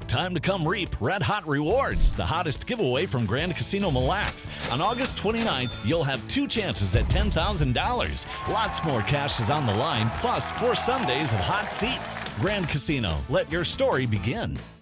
time to come reap Red Hot Rewards, the hottest giveaway from Grand Casino Mille. On August 29th, you'll have 2 chances at $10,000. Lots more cash is on the line, plus 4 Sundays of hot seats. Grand Casino, let your story begin.